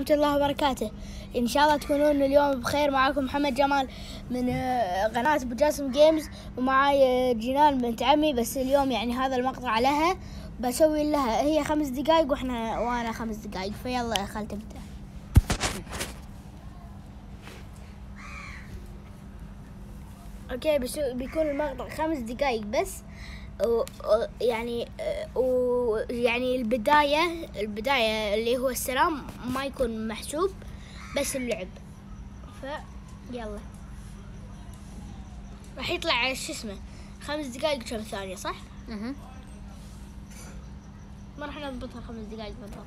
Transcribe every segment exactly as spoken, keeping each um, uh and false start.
ورحمة الله وبركاته. إن شاء الله تكونون اليوم بخير. معاكم محمد جمال من قناة أبو جاسم جيمز، ومعاي جنان بنت عمي. بس اليوم يعني هذا المقطع لها، بسوي لها هي خمس دقايق وإحنا وأنا خمس دقايق. فيلا يا خال تبدأ. أوكي، بس بيكون المقطع خمس دقايق بس. و يعني ويعني البداية البداية اللي هو السلام ما يكون محسوب، بس اللعب. فيلا راح يطلع شو اسمه خمس دقايق كم ثانية، صح؟ اها ما راح نضبطها خمس دقايق بالضبط.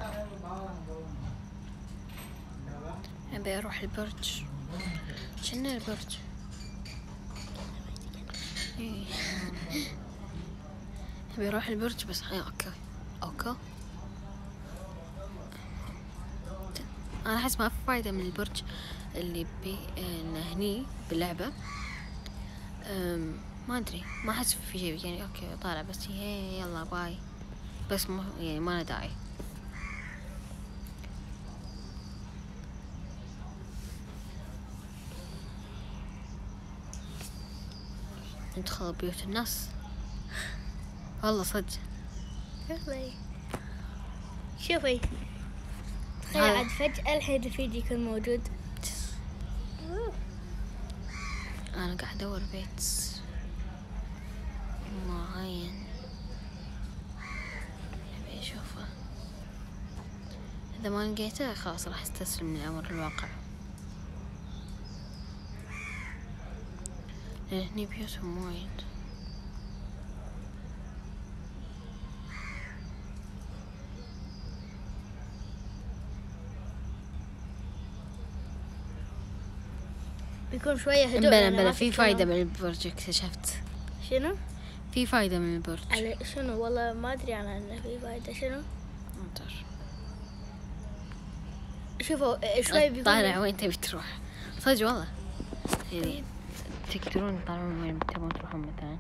ابي اروح البرج. شنو البرج؟ ابي اروح البرج بس. هاي اوكي اوكي انا احس ما في فايدة من البرج اللي بي انه هني باللعبة. ما ادري، ما احس في شيء يعني. اوكي طالع بس هي يلا باي، بس ما يعني ما له داعي. ندخل بيوت الناس والله صدق. يلا شوفي، تخيل عاد فجأة الحين الرفيج يكون موجود. انا قاعد ادور بيت معين ابي اشوفه. اذا ما لقيته خلاص راح استسلم لامر الواقع، لان هني بيوتهم وايد. بيكون شوية هدوء. بلا بلا في فايدة من البرج، اكتشفت. شنو؟ في فايدة من البرج. على شنو؟ والله ما أدري أنا إنه في فايدة. شنو؟ انطر شوفوا شوي بيكون طالع وين تبي تروح صدق والله. يعني تقدرون تطلعون وين تبون تروحون مثلا.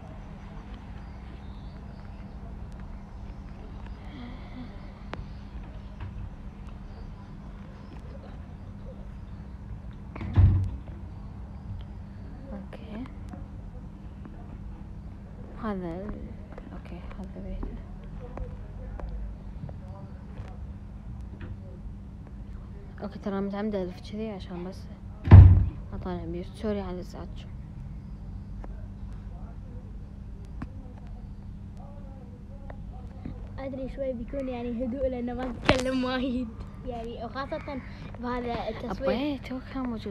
اوكي هذا اوكي هذا بيته. اوكي ترى متعمدة الف كذي عشان بس اطالع بيوت. سوري على الازعاج. أدري شوي بيكون يعني هدوء لأنه ما تتكلم وايد يعني، وخاصة بهذا التصوير. أبوي تو كان موجود.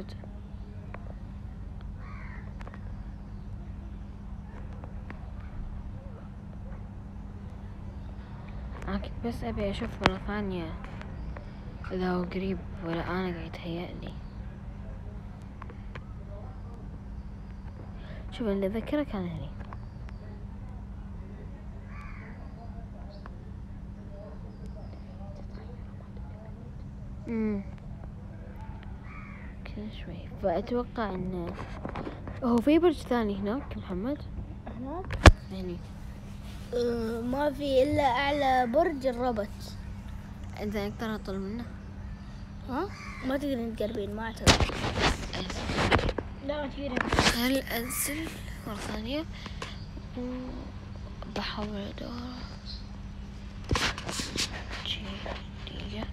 أنا كنت بس أبي أشوف مرة ثانية إذا هو قريب ولا أنا قاعد يتهيألي. شوف اللي أذكره كان هني. امم كذا شوي. فأتوقع إنه هو في برج ثاني هناك محمد. هناك هني أه ما في إلا أعلى برج الروبوت. أنت أقدر أطل منه؟ ها؟ ما تقدرين تقربين، ما أعتقد. لا ما تقدرين. هل أنزل مرة ثانية وبحاول أدور دقيقة.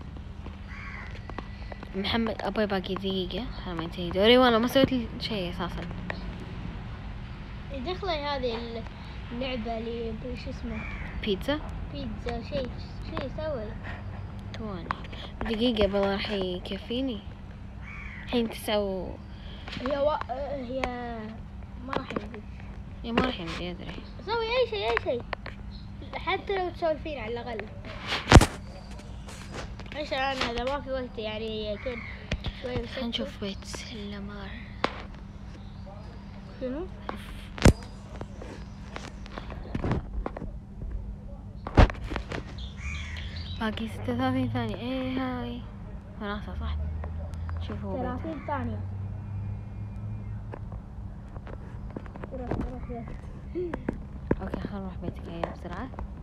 محمد أبوي باقي دقيقة على ما ينتهي دوري وأنا ما سويت شيء أساسا. دخلي هذه اللعبة اللي شو اسمه بيتزا بيتزا شيء شيء سوي. تواني دقيقة بالله راح يكفيني. الحين تسعة و... هي و... هي ما راح يمدي. يا ما راح يمدي أدري. سوي أي شيء أي شيء حتى لو تسولفين على الأقل. ايش انا هذا ما في وقت يعني يكون شوي. خلينا نشوف بيت اللمار. شنو؟ باقي ستة وثلاثين ثانية. ايه هاي وناسة صح. شوفوا ثلاثين ثانية. اوكي خلينا نروح بيتك. ايه بسرعة.